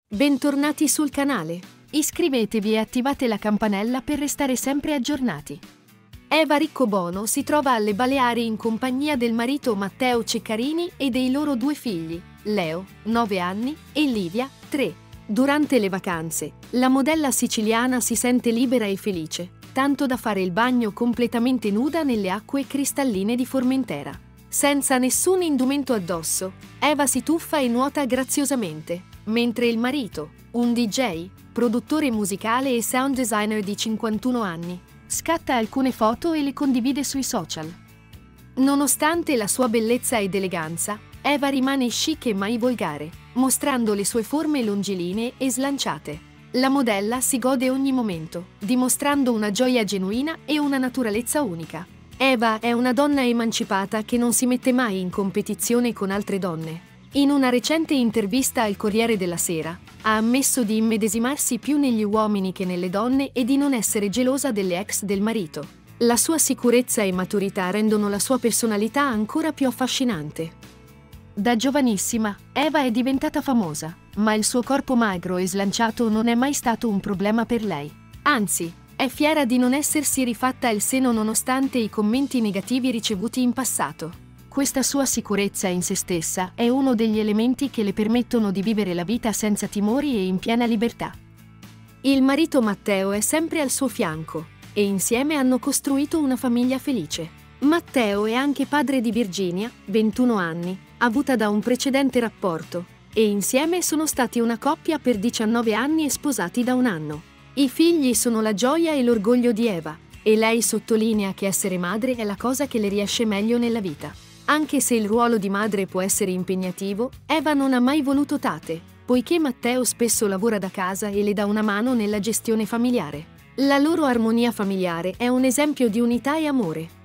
Bentornati sul canale. Iscrivetevi e attivate la campanella per restare sempre aggiornati. Eva Riccobono si trova alle Baleari in compagnia del marito Matteo Ceccarini e dei loro due figli, Leo, 9 anni, e Livia, 3. Durante le vacanze, la modella siciliana si sente libera e felice, tanto da fare il bagno completamente nuda nelle acque cristalline di Formentera. Senza nessun indumento addosso, Eva si tuffa e nuota graziosamente, mentre il marito, un DJ, produttore musicale e sound designer di 51 anni, scatta alcune foto e le condivide sui social. Nonostante la sua bellezza ed eleganza, Eva rimane chic e mai volgare, mostrando le sue forme longilinee e slanciate. La modella si gode ogni momento, dimostrando una gioia genuina e una naturalezza unica. Eva è una donna emancipata che non si mette mai in competizione con altre donne. In una recente intervista al Corriere della Sera, ha ammesso di immedesimarsi più negli uomini che nelle donne e di non essere gelosa delle ex del marito. La sua sicurezza e maturità rendono la sua personalità ancora più affascinante. Da giovanissima, Eva è diventata famosa, ma il suo corpo magro e slanciato non è mai stato un problema per lei. Anzi, è fiera di non essersi rifatta il seno nonostante i commenti negativi ricevuti in passato. Questa sua sicurezza in se stessa è uno degli elementi che le permettono di vivere la vita senza timori e in piena libertà. Il marito Matteo è sempre al suo fianco e insieme hanno costruito una famiglia felice. Matteo è anche padre di Virginia, 21 anni, avuta da un precedente rapporto, e insieme sono stati una coppia per 19 anni e sposati da un anno. I figli sono la gioia e l'orgoglio di Eva, e lei sottolinea che essere madre è la cosa che le riesce meglio nella vita. Anche se il ruolo di madre può essere impegnativo, Eva non ha mai voluto tate, poiché Matteo spesso lavora da casa e le dà una mano nella gestione familiare. La loro armonia familiare è un esempio di unità e amore.